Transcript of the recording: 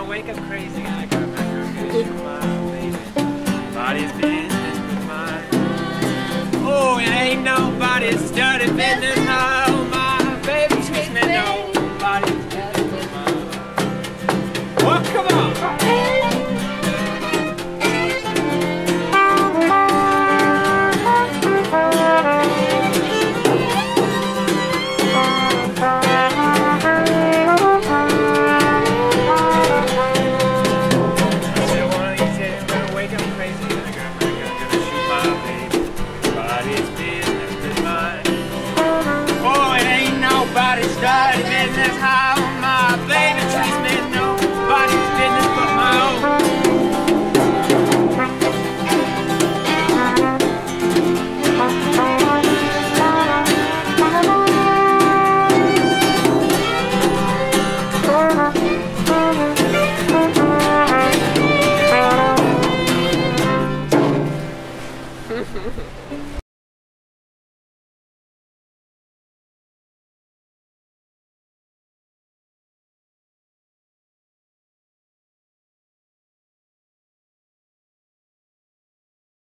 wake up crazy and I go back and get my baby. Body's business with mine. Oh, it ain't nobody's dirty business. How my baby treats me. Nobody's business with mine. Oh, come on. Nobody's dirty business how my baby treats me. Nobody's business but my own.